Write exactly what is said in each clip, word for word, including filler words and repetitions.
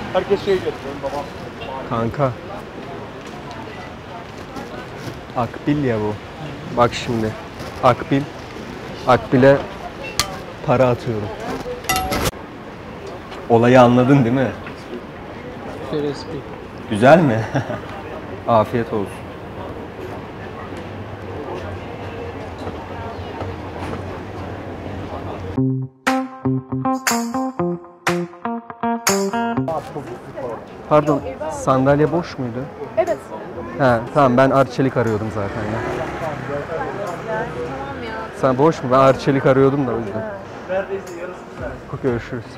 Herkes şey getiriyor babam. Kanka. Akbil ya bu. Bak şimdi. Akbil. Akbil'e para atıyorum. Olayı anladın değil mi? Güzel mi? Afiyet olsun. Pardon, sandalye boş muydu? Evet. He, tamam ben Arçelik arıyordum zaten ya. Tamam ya. Sen boş mu? Ben Arçelik arıyordum da o yüzden. Görüşürüz.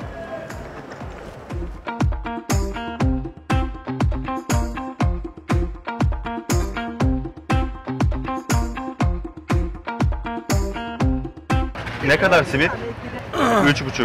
Ne kadar simit? Üç buçuk.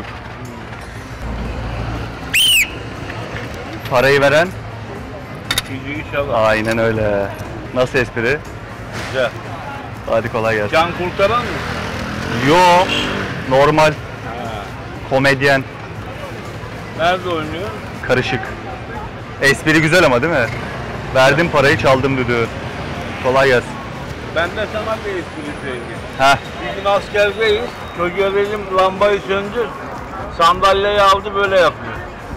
Parayı veren? İnşallah. Aynen öyle. Nasıl espri? Güzel. Hadi kolay gelsin. Can kurtaran mı? Yo, normal. Komedyen, Nerede oynuyor? karışık. Espri güzel ama değil mi? Verdim parayı çaldım düdüğü. Kolay gelsin. Ben de sana bir espri söyleyeyim. Heh. Bir gün askerdeyiz. Çocuğa dedim lambayı söndür. Sandalyeyi aldı böyle yapıyor.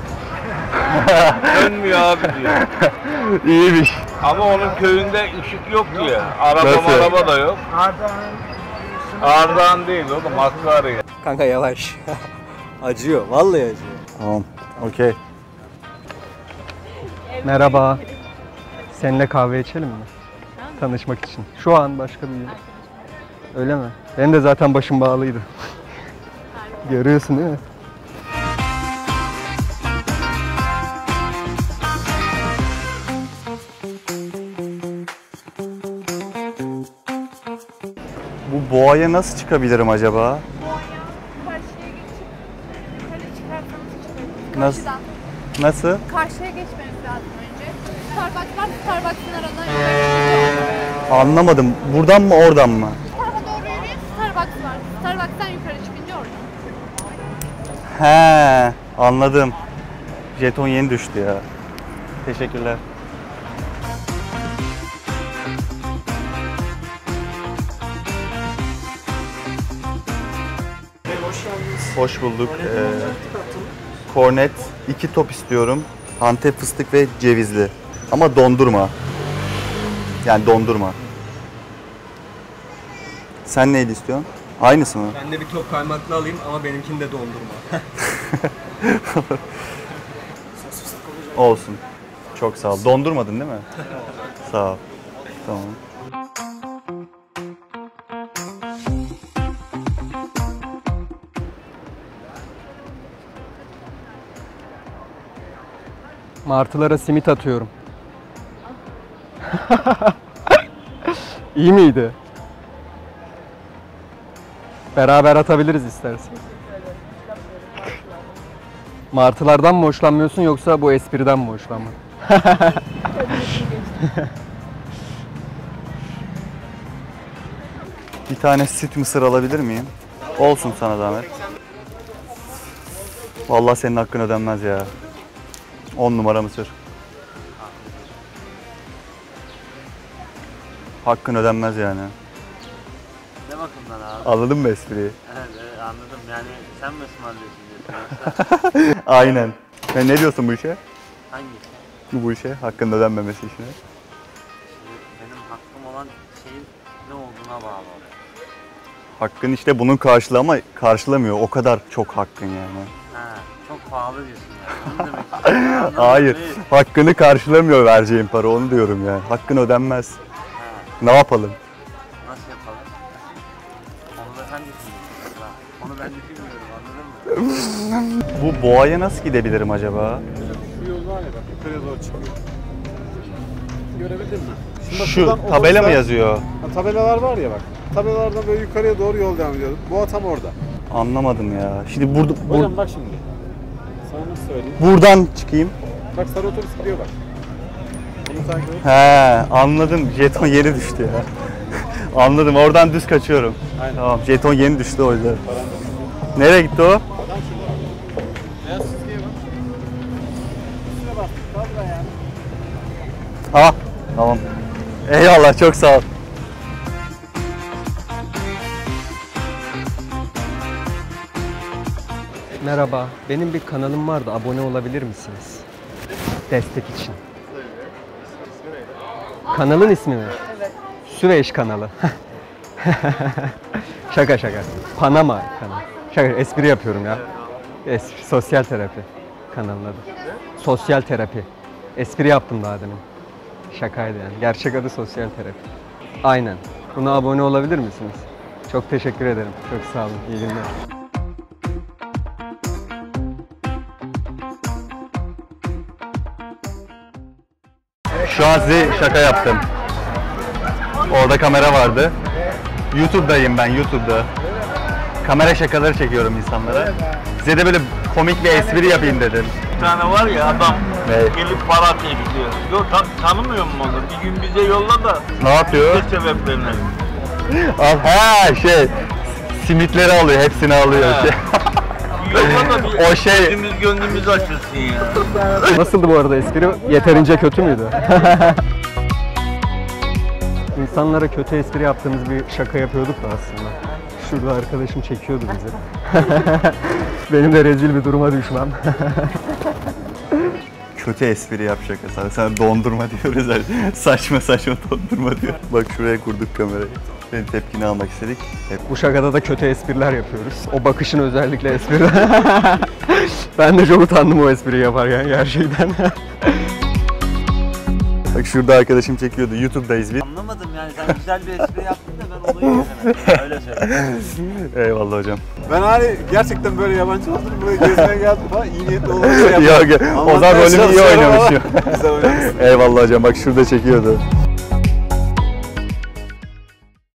Sönmüyor abi diyor. İyiymiş. Ama onun köyünde ışık yok diye. Araba Nasıl? araba da yok. Ardahan değil oğlum, Hakkari. Kanka yavaş. Acıyor, vallahi acıyor. Tamam, okey. Merhaba. Seninle kahve içelim mi? Tanışmak için. Şu an başka bir yer. Öyle mi? Benim de zaten başım bağlıydı. Görüyorsun değil mi? Bu boğaya nasıl çıkabilirim acaba? Karşıya geçip yukarı çıkarsanız çıkıyoruz. Nasıl? Karşıdan. Nasıl? Karşıya geçmeniz lazım önce. Starbucks var. Starbucks'ın aradan yukarı Anlamadım. Buradan mı oradan mı? Bu tarafa doğru yürüyün. Starbucks var. Starbucks'tan yukarı çıkınca orada. He, anladım. Jeton yeni düştü ya. Teşekkürler. Hoş bulduk. Ee, kornet, iki top istiyorum. Antep fıstık ve cevizli. Ama dondurma. Yani dondurma. Sen neydi istiyorsun? Aynısı mı? Ben de bir top kaymaklı alayım ama benimkini de dondurma. Olsun. Çok sağ ol. Dondurmadın değil mi? Sağ ol. Tamam. Martılara simit atıyorum. İyi miydi? Beraber atabiliriz istersen. Martılardan mı hoşlanmıyorsun yoksa bu espriden mi hoşlanmadın? Bir tane süt mısır alabilir miyim? Olsun sana zahmet. Vallahi senin hakkın ödenmez ya. On numara mısır. Hakkın ödenmez yani. Ne bakımdan abi? Anladın mı espriyi? Evet, evet anladım. Yani sen mi ısmarlıyorsun diyorsun? Aynen. Sen ne diyorsun bu işe? Hangisi? Bu, bu işe? Hakkın ödenmemesi işine. Şimdi benim hakkım olan şeyin ne olduğuna bağlı. Hakkın işte bunun karşılığı ama karşılamıyor. O kadar çok hakkın yani. Ha, çok pahalı diyorsun yani. Onu demek istiyorum. Anladın mı? Hayır. Değil. Hakkını karşılamıyor vereceğin para. Onu diyorum yani. Hakkın ödenmez. Ha, Ne yapalım? nasıl yapalım? Onu da sen düşünüyorsun. Onu ben düşünmüyorum, anladın mı? Bu boğaya nasıl gidebilirim acaba? Şu yol var ya bak, yukarıya doğru çıkıyor. Görebildin mi? Şimdi bak Şu buradan tabela mı otobüsler- yazıyor? Ha, tabelalar var ya bak. Tabelalardan böyle yukarıya doğru yol devam ediyor. Bu tam orada. Anlamadım ya. Şimdi burada Hocam bak şimdi. Sana nasıl söyleyeyim? buradan çıkayım. Bak sarı otobüs gidiyor bak. Bunu takip et. He, anladım. Jeton yeni düştü ya. Anladım. Oradan düz kaçıyorum. Aynen. Tamam. Jeton yeni düştü o yüzden. Nereye gitti o? Adam şurada. Beyaz çizgiye bak. Ah, tamam. Eyvallah, çok sağ ol. Merhaba, benim bir kanalım vardı. Abone olabilir misiniz? Destek için. Kanalın ismi mi? Evet. Süveyş kanalı. Şaka şaka. Panama kanalı. Şaka, espri yapıyorum ya. Espri, sosyal terapi kanalın adı. Sosyal terapi. Espri yaptım daha demin. Şakaydı yani. Gerçek adı sosyal terapi. Aynen. Buna abone olabilir misiniz? Çok teşekkür ederim. Çok sağ olun. İyi günler. Şu an size şaka yaptım. Orada kamera vardı. YouTube'dayım ben, YouTube'da. Kamera şakaları çekiyorum insanlara. Size de böyle komik bir espri yapayım dedim. Bir tane var ya adam Ne? gelip para bekliyor. Yok ta- tanımıyor mu onu? Bir gün bize yolla da Ne yapıyor? ne sebeplerine. Al, ha şey, simitleri alıyor, hepsini alıyor. He. Şey. Yolla da bir O şey- gözümüz gönlümüz açılsın ya. Nasıldı bu arada espri? Yeterince kötü müydü? İnsanlara kötü espri yaptığımız bir şaka yapıyorduk da aslında. Şurada arkadaşım çekiyordu bizi. Benim de rezil bir duruma düşmem. Kötü espri yap şakası. Sana dondurma diyoruz. Yani. Saçma saçma dondurma diyor. Bak şuraya kurduk kamerayı. Senin tepkini almak istedik. Hep Bu şakada da kötü espriler yapıyoruz. O bakışın özellikle espri. Ben de çok utandım o espriyi yaparken gerçekten. Bak şurada arkadaşım çekiyordu. YouTube'dayız biz. Anlamadım yani sen güzel bir espri yaptın da ben olayı göremedim. Öyle söyleyeyim. Eyvallah hocam. Ben hani gerçekten böyle yabancı oldum buraya gezmeye geldim falan iyi niyetli olarak şey yaptım. Yok, o zaman rolümü iyi oynamışım. Güzel oynamışsın. Eyvallah hocam, bak şurada çekiyordu.